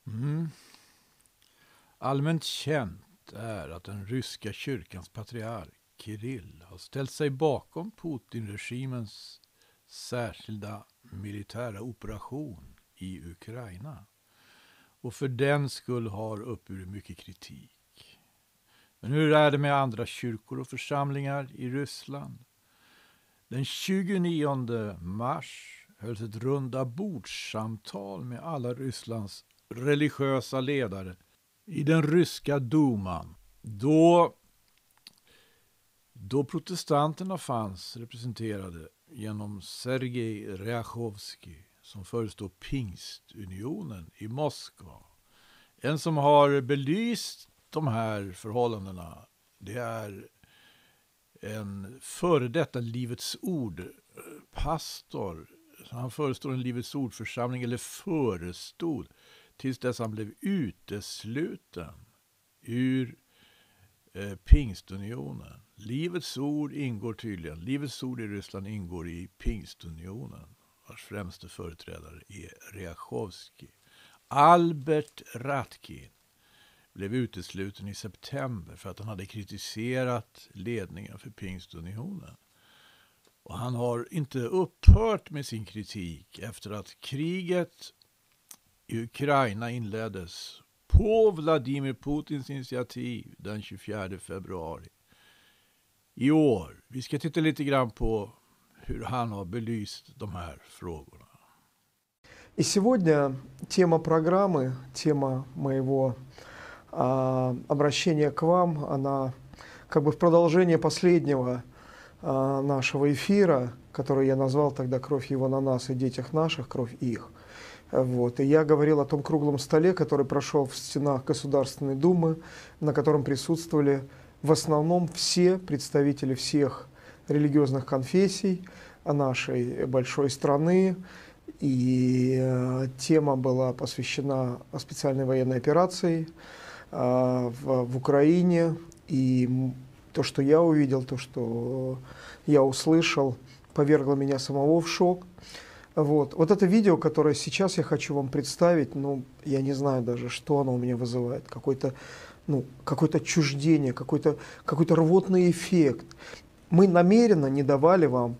Mm. Allmänt känt är att den ryska kyrkans patriark Kirill har ställt sig bakom Putin-regimens särskilda militära operation i Ukraina och för den skull har uppburit mycket kritik. Men hur är det med andra kyrkor och församlingar i Ryssland? Den 29 mars hölls ett runda bordssamtal med alla Rysslands religiösa ledare i den ryska duman. Då protestanterna fanns representerade genom Sergej Ryachovskij som förestår Pingstunionen i Moskva. En som har belyst de här förhållandena, det är en före detta Livets ord-pastor. Han förestår en Livets ord-församling, eller förestod, tills dess han blev utesluten ur Pingstunionen. Livets ord ingår tydligen. Livets ord i Ryssland ingår i Pingstunionen, vars främste företrädare är Ryachovskij. Albert Ratkin blev utesluten i september för att han hade kritiserat ledningen för Pingstunionen. Och han har inte upphört med sin kritik efter att kriget i Ukraina inleddes på Vladimir Putins initiativ den 24 februari i år. Vi ska titta lite grann på hur han har belyst de här frågorna. И сегодня тема программы, тема моего обращения к вам, она как бы в продолжение последнего нашего эфира, который я назвал тогда «Кровь его на нас и детях наших, кровь их». Вот. И я говорил о том круглом столе, который прошел в стенах Государственной Думы, на котором присутствовали в основном все представители всех религиозных конфессий нашей большой страны. И тема была посвящена специальной военной операции в Украине. И то, что я увидел, то, что я услышал, повергло меня самого в шок. Вот это видео, которое сейчас я хочу вам представить, я не знаю даже, что оно у меня вызывает. Какое-то отчуждение, какой-то рвотный эффект. Мы намеренно не давали вам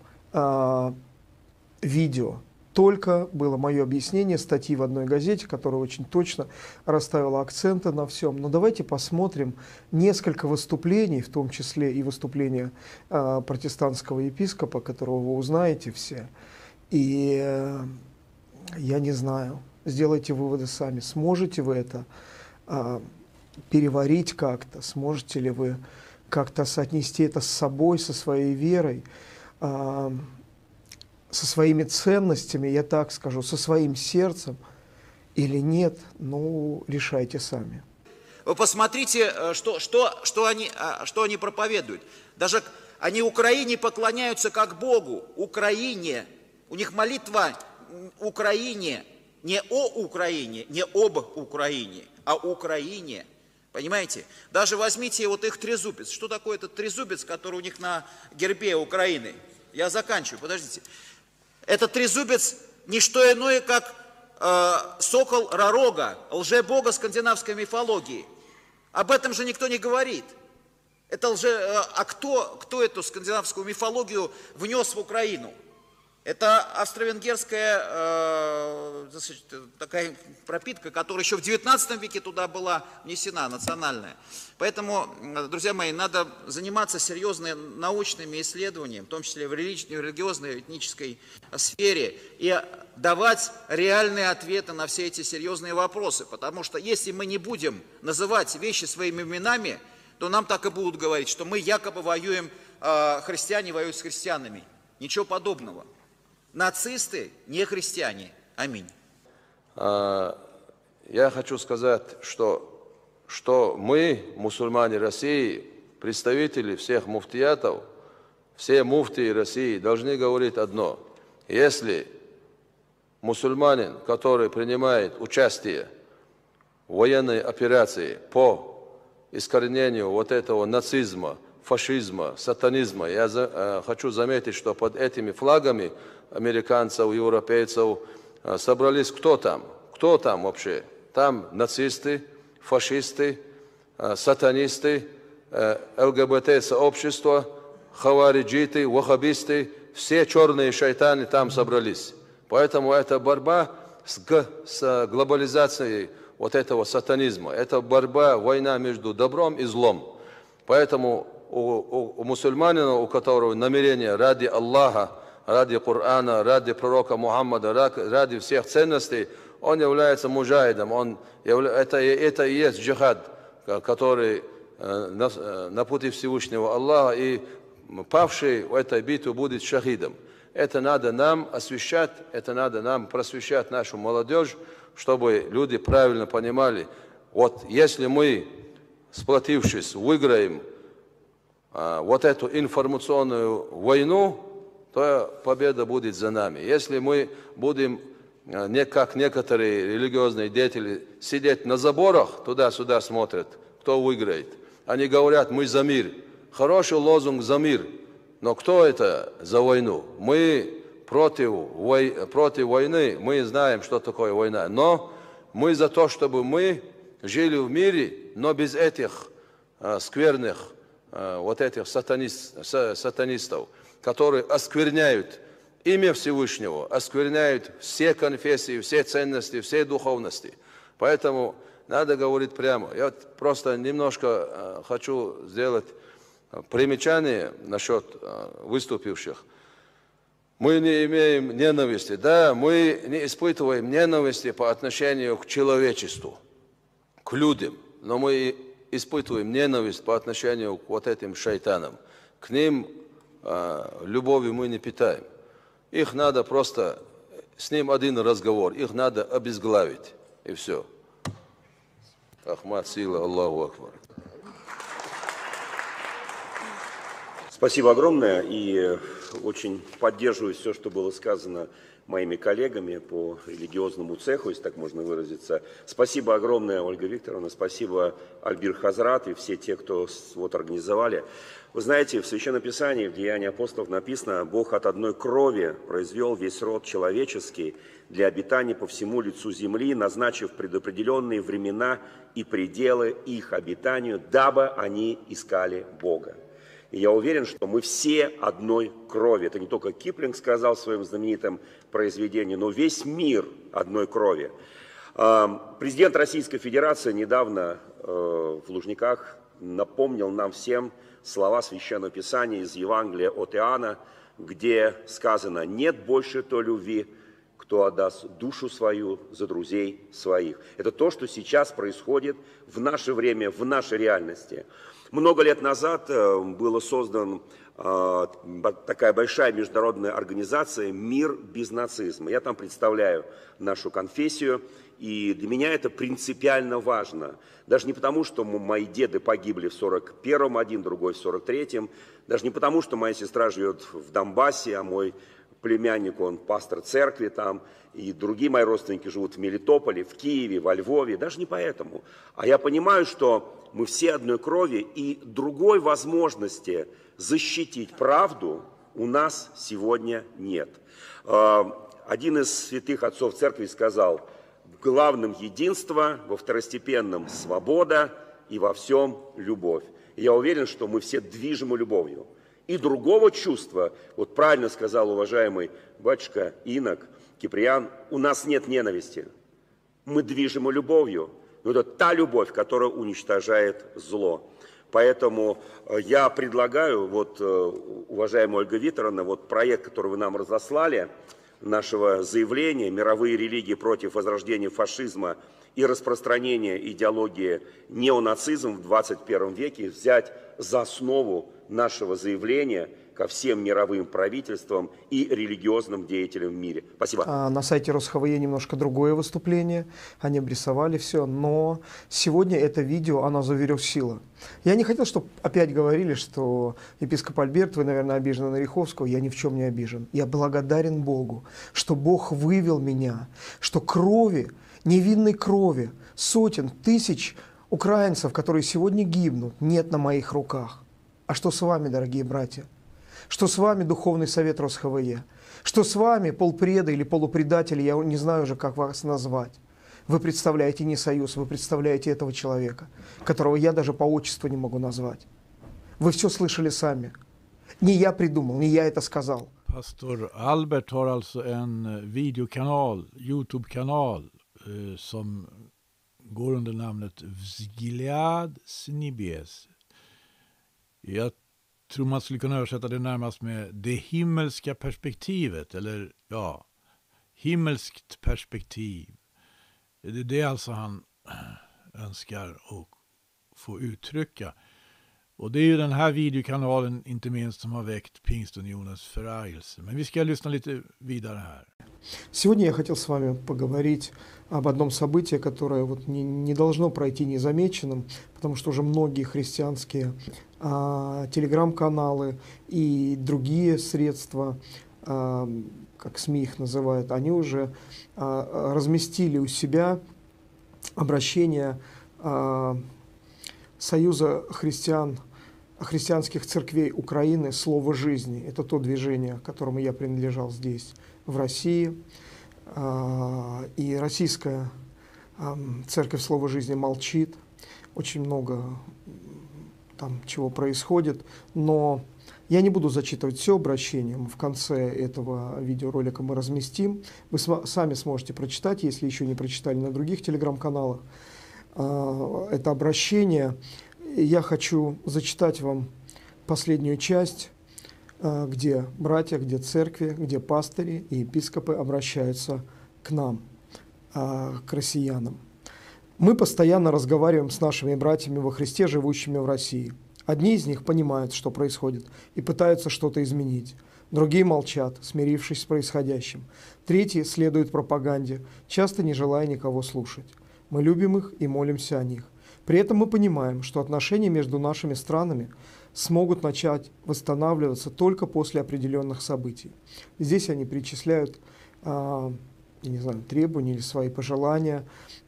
видео. Только было мое объяснение статьи в одной газете, которая очень точно расставила акценты на всем. Но давайте посмотрим несколько выступлений, в том числе и выступление протестантского епископа, которого вы узнаете все. И я не знаю, сделайте выводы сами. Сможете вы это переварить как-то? Сможете ли вы как-то соотнести это с собой, со своей верой? Со своими ценностями, я так скажу, со своим сердцем или нет, решайте сами. Вы посмотрите, что они проповедуют. Даже они Украине поклоняются как Богу. Украине. У них молитва Украине. Не о Украине, не об Украине, а Украине. Понимаете? Даже возьмите вот их трезубец. Что такое этот трезубец, который у них на гербе Украины? Я заканчиваю, подождите. Этот трезубец не что иное, как сокол Ророга, лжебога скандинавской мифологии. Об этом же никто не говорит. А кто эту скандинавскую мифологию внес в Украину? Это австро-венгерская такая пропитка, которая еще в 19 веке туда была внесена, национальная. Поэтому, друзья мои, надо заниматься серьезными научными исследованиями, в том числе в религиозной, этнической сфере, и давать реальные ответы на все эти серьезные вопросы. Потому что если мы не будем называть вещи своими именами, то нам так и будут говорить, что мы якобы воюем, христиане воюют с христианами. Ничего подобного. Нацисты не христиане. Аминь. Я хочу сказать, что мы, мусульмане России, представители всех муфтиятов, все муфтии России должны говорить одно. Если мусульманин, который принимает участие в военной операции по искоренению вот этого нацизма, фашизма, сатанизма, я хочу заметить, что под этими флагами американцев, европейцев собрались кто там вообще? Там нацисты, фашисты, сатанисты, ЛГБТ-сообщество, хавариджиты, ваххабисты, все черные шайтаны там собрались. Поэтому это борьба с глобализацией вот этого сатанизма. Это борьба, война между добром и злом. Поэтому у мусульманина, у которого намерение ради Аллаха, ради Корана, ради пророка Мухаммада, ради всех ценностей, он является муджахидом. Это и есть джихад, который на пути Всевышнего Аллаха, и павший в этой битве будет шахидом. Это надо нам освещать, это надо нам просвещать нашу молодежь, чтобы люди правильно понимали, вот если мы, сплотившись, выиграем вот эту информационную войну, то победа будет за нами. Если мы будем, не как некоторые религиозные деятели, сидеть на заборах, туда-сюда смотрят, кто выиграет. Они говорят, мы за мир. Хороший лозунг за мир. Но кто это за войну? Мы против войны, мы знаем, что такое война. Но мы за то, чтобы мы жили в мире, но без этих скверных, вот этих сатанистов, которые оскверняют имя Всевышнего, оскверняют все конфессии, все ценности, все духовности. Поэтому надо говорить прямо. Я просто немножко хочу сделать примечание насчет выступивших. Мы не имеем ненависти. Да, мы не испытываем ненависти по отношению к человечеству, к людям. Но мы испытываем ненависть по отношению к вот этим шайтанам. К ним любовью мы не питаем. Их надо просто, с ним один разговор, их надо обезглавить. И все. Ахмад сила, Аллаху Акбар. Спасибо огромное, и очень поддерживаю все, что было сказано моими коллегами по религиозному цеху, если так можно выразиться. Спасибо огромное, Ольга Викторовна, спасибо Альбир Хазрат и все те, кто вот организовали. Вы знаете, в Священном Писании, в Деянии апостолов написано: «Бог от одной крови произвел весь род человеческий для обитания по всему лицу земли, назначив предопределенные времена и пределы их обитанию, дабы они искали Бога». И я уверен, что мы все одной крови. Это не только Киплинг сказал в своем знаменитом произведении, но весь мир одной крови. Президент Российской Федерации недавно в Лужниках напомнил нам всем слова Священного Писания из Евангелия от Иоанна, где сказано: «Нет больше той любви, кто отдаст душу свою за друзей своих». Это то, что сейчас происходит в наше время, в нашей реальности. Много лет назад была создана такая большая международная организация «Мир без нацизма». Я там представляю нашу конфессию, и для меня это принципиально важно. Даже не потому, что мои деды погибли в 41-м, один, другой в 43-м, даже не потому, что моя сестра живет в Донбассе, а мой племянник, он пастор церкви там, и другие мои родственники живут в Мелитополе, в Киеве, во Львове, даже не поэтому. А я понимаю, что мы все одной крови, и другой возможности защитить правду у нас сегодня нет. Один из святых отцов церкви сказал: в главном единство, во второстепенном свобода и во всем любовь. И я уверен, что мы все движимы любовью. И другого чувства, вот правильно сказал уважаемый батюшка Инок Киприан, у нас нет ненависти. Мы движимы любовью. Но это та любовь, которая уничтожает зло. Поэтому я предлагаю, вот, уважаемая Ольга Викторовна, вот проект, который вы нам разослали, нашего заявления «Мировые религии против возрождения фашизма и распространения идеологии неонацизм в 21 веке», взять за основу нашего заявления ко всем мировым правительствам и религиозным деятелям в мире. Спасибо. На сайте РосХВЕ немножко другое выступление. Они обрисовали все, но сегодня это видео, оно завершило. Я не хотел, чтобы опять говорили, что епископ Альберт, вы, наверное, обижены на Риховского. Я ни в чем не обижен. Я благодарен Богу, что Бог вывел меня, что крови, невинной крови, сотен, тысяч украинцев, которые сегодня гибнут, нет на моих руках. А что с вами, дорогие братья? Что с вами Духовный Совет РосХВЕ? Что с вами полпреды или полупредатели, я не знаю уже, как вас назвать? Вы представляете не союз, вы представляете этого человека, которого я даже по отчеству не могу назвать. Вы все слышали сами. Не я придумал, не я это сказал. Pastor Albert har alltså en videokanal, YouTube-kanal som går under namnet Vzgiljad Snibes. Jag tror man skulle kunna översätta det närmast med det himmelska perspektivet, eller ja, himmelskt perspektiv. Det är alltså han önskar att få uttrycka. Och det är ju den här videokanalen inte minst som har väckt Pingstunionens förargelse. Men vi ska lyssna lite vidare här. Сегодня я хотел с вами поговорить об одном событии, которое вот не должно пройти незамеченным, потому что уже многие христианские телеграм-каналы и другие средства, как СМИ их называют, они уже разместили у себя обращение Союза христианских церквей Украины «Слово жизни». Это то движение, которому я принадлежал здесь, в России. И российская церковь «Слово жизни» молчит. Очень много там чего происходит. Но я не буду зачитывать все обращение. В конце этого видеоролика мы разместим. Вы сами сможете прочитать, если еще не прочитали на других телеграм-каналах. Это обращение. Я хочу зачитать вам последнюю часть, где братья, где церкви, где пастыри и епископы обращаются к нам, к россиянам. Мы постоянно разговариваем с нашими братьями во Христе, живущими в России. Одни из них понимают, что происходит, и пытаются что-то изменить. Другие молчат, смирившись с происходящим. Третьи следуют пропаганде, часто не желая никого слушать. Мы любим их и молимся о них. При этом мы понимаем, что отношения между нашими странами смогут начать восстанавливаться только после определенных событий. Здесь они перечисляют требования или свои пожелания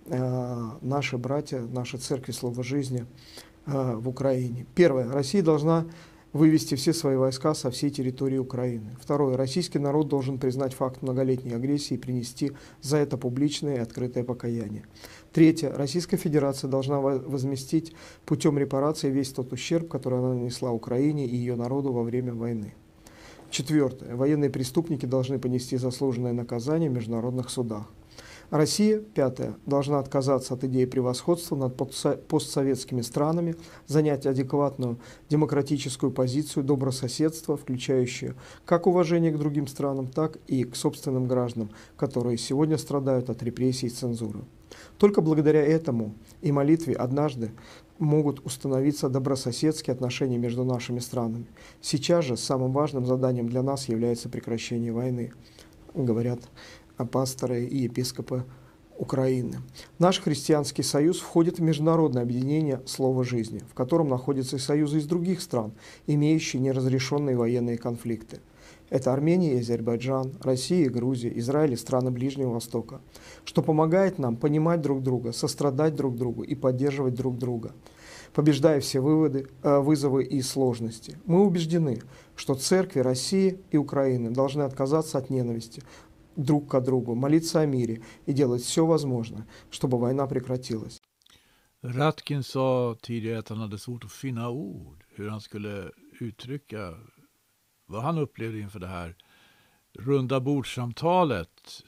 наши братья, наши церкви Слова жизни в Украине. Первое. Россия должна вывести все свои войска со всей территории Украины. Второе. Российский народ должен признать факт многолетней агрессии и принести за это публичное и открытое покаяние. Третье. Российская Федерация должна возместить путем репарации весь тот ущерб, который она нанесла Украине и ее народу во время войны. Четвертое. Военные преступники должны понести заслуженное наказание в международных судах. Россия, пятое, должна отказаться от идеи превосходства над постсоветскими странами, занять адекватную демократическую позицию добрососедства, включающую как уважение к другим странам, так и к собственным гражданам, которые сегодня страдают от репрессий и цензуры. Только благодаря этому и молитве однажды могут установиться добрососедские отношения между нашими странами. Сейчас же самым важным заданием для нас является прекращение войны, говорят пасторы и епископы Украины. Наш христианский союз входит в международное объединение «Слово жизни», в котором находятся и союзы из других стран, имеющие неразрешенные военные конфликты. Это Армения и Азербайджан, Россия и Грузия, Израиль и страны Ближнего Востока, что помогает нам понимать друг друга, сострадать друг другу и поддерживать друг друга, побеждая все вызовы и сложности. Мы убеждены, что церкви России и Украины должны отказаться от ненависти друг к другу, молиться о мире и делать все возможное, чтобы война прекратилась. Ratkin sa tidigare att han hade svårt att finna ord, hur han skulle uttrycka vad han upplevde inför det här runda bordsamtalet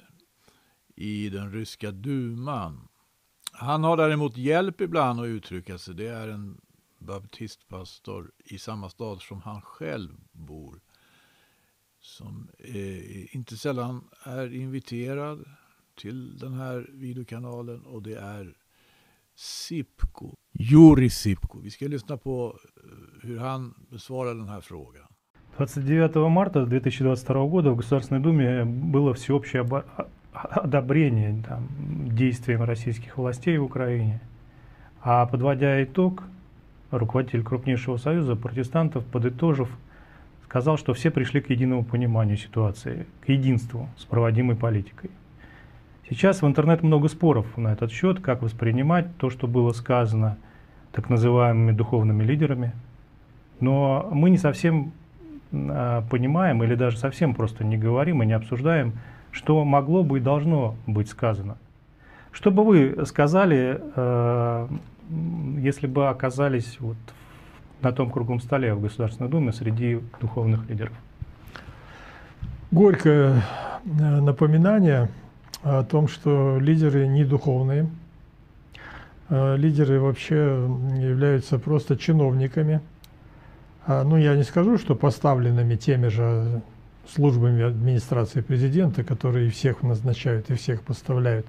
i den ryska duman. Han har däremot hjälp ibland att uttrycka sig. Det är en baptistpastor i samma stad som han själv bor, som inte sällan är inviterad till den här videokanalen, och det är Sipko, Yuri Sipko. Vi ska lyssna på hur han besvarar den här frågan. 29 марта 2022 года в Государственной Думе было всеобщее одобрение действиям российских властей в Украине. А подводя итог, руководитель крупнейшего союза протестантов, подытожив, сказал, что все пришли к единому пониманию ситуации, к единству с проводимой политикой. Сейчас в интернете много споров на этот счет, как воспринимать то, что было сказано так называемыми духовными лидерами. Но мы не совсем понимаем или даже совсем просто не говорим и не обсуждаем, что могло бы и должно быть сказано. Что бы вы сказали, если бы оказались вот на том круглом столе в Государственной Думе среди духовных лидеров? Горькое напоминание о том, что лидеры не духовные. Лидеры вообще являются просто чиновниками. Ну, я не скажу, что поставленными теми же службами администрации президента, которые всех назначают и всех поставляют.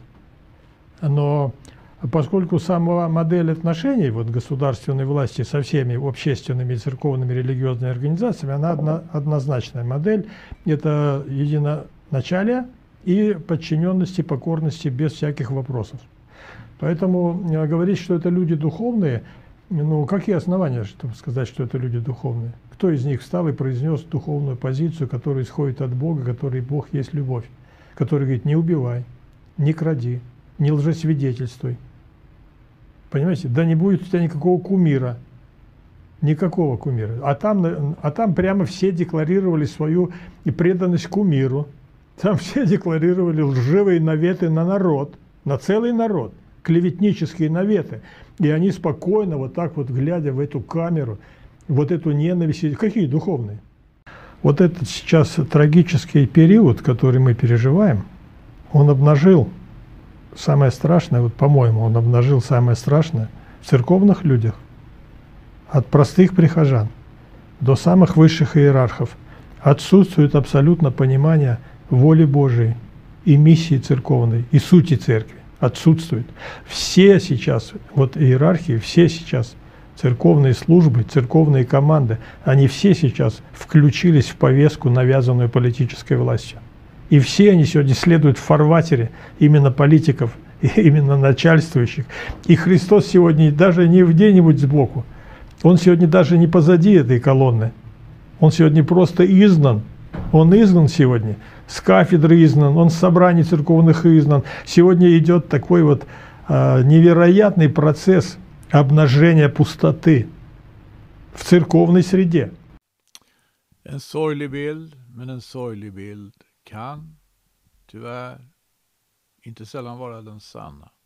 Но поскольку сама модель отношений вот, государственной власти со всеми общественными, церковными, религиозными организациями, она однозначная модель. Это единоначалие и подчиненности, покорности без всяких вопросов. Поэтому говорить, что это люди духовные, ну, какие основания, чтобы сказать, что это люди духовные? Кто из них встал и произнес духовную позицию, которая исходит от Бога, который Бог есть любовь, который говорит: не убивай, не кради, не лжесвидетельствуй. Понимаете? Да не будет у тебя никакого кумира. Никакого кумира. А там прямо все декларировали свою преданность кумиру. Там все декларировали лживые наветы на народ, на целый народ. Клеветнические наветы. И они спокойно, вот так вот, глядя в эту камеру, вот эту ненависть. Какие духовные? Вот этот сейчас трагический период, который мы переживаем, он обнажил самое страшное, вот по-моему, он обнажил самое страшное в церковных людях. От простых прихожан до самых высших иерархов отсутствует абсолютно понимание воли Божией и миссии церковной, и сути церкви. Отсутствует. Все сейчас, вот иерархии, все сейчас, церковные службы, церковные команды, они все сейчас включились в повестку, навязанную политической властью. И все они сегодня следуют в фарватере именно политиков, именно начальствующих. И Христос сегодня даже не где-нибудь сбоку, Он сегодня даже не позади этой колонны. Он сегодня просто изгнан. Он изгнан сегодня. С кафедры изгнан, он с собраний церковных изгнан. Сегодня идет такой вот невероятный процесс обнажения пустоты в церковной среде. En sorglig bild, men en sorglig bild kan tyvärr inte sällan vara den sanna.